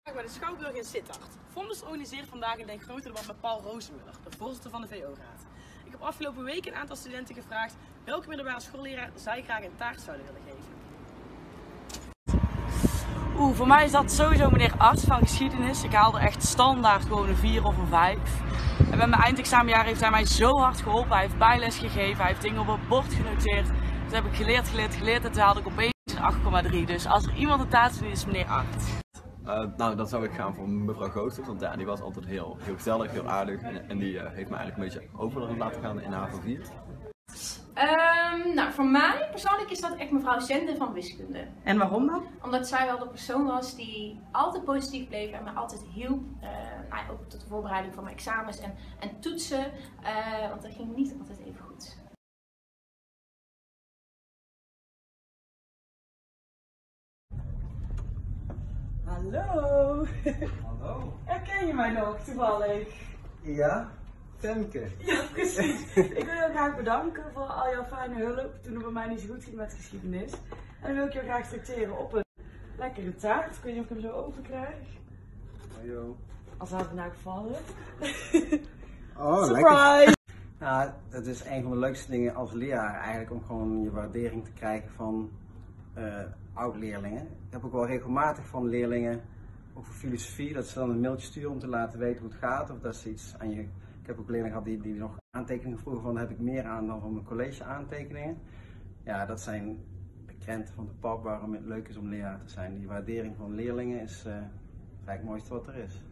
Bij de Schouwburg in Sittard. Fondus organiseert vandaag een denkgenotendebat met Paul Rozenmuller, de voorzitter van de VO-raad. Ik heb afgelopen week een aantal studenten gevraagd welke middelbare schoolleraar zij graag een taart zouden willen geven. Voor mij is dat sowieso meneer Arts van geschiedenis. Ik haalde echt standaard gewoon een 4 of een 5. En met mijn eindexamenjaar heeft hij mij zo hard geholpen. Hij heeft bijles gegeven, hij heeft dingen op het bord genoteerd. Dus heb ik geleerd en toen haalde ik opeens een 8,3. Dus als er iemand een taart verdient is meneer Arts. Nou, dan zou ik gaan voor mevrouw Goosters, want ja, die was altijd heel gezellig, heel aardig en die heeft me eigenlijk een beetje over laten gaan in HAVO 4. Nou, voor mij persoonlijk is dat echt mevrouw Zende van wiskunde. En waarom dan? Omdat zij wel de persoon was die altijd positief bleef en me altijd hielp. Ook tot de voorbereiding van mijn examens en toetsen. Want dat ging niet altijd even goed. Hallo! Hallo. Herken je mij nog toevallig? Ja, Femke. Ja, precies. Ik wil je graag bedanken voor al jouw fijne hulp toen het bij mij niet zo goed ging met geschiedenis. En dan wil ik je graag tracteren op een lekkere taart. Ik weet niet of ik hem zo open krijg. Hallo. Als had het nou gevallen. Oh, Surprise! lekker. Nou, het is een van de leukste dingen als leraar eigenlijk om gewoon je waardering te krijgen van oud-leerlingen. Ik heb ook wel regelmatig van leerlingen over filosofie, dat ze dan een mailtje sturen om te laten weten hoe het gaat. Of dat ze iets aan je... Ik heb ook leerlingen gehad die nog aantekeningen vroegen van, daar heb ik meer aan dan van mijn college aantekeningen. Ja, dat zijn de krenten van de pap waarom het leuk is om leraar te zijn. Die waardering van leerlingen is eigenlijk het mooiste wat er is.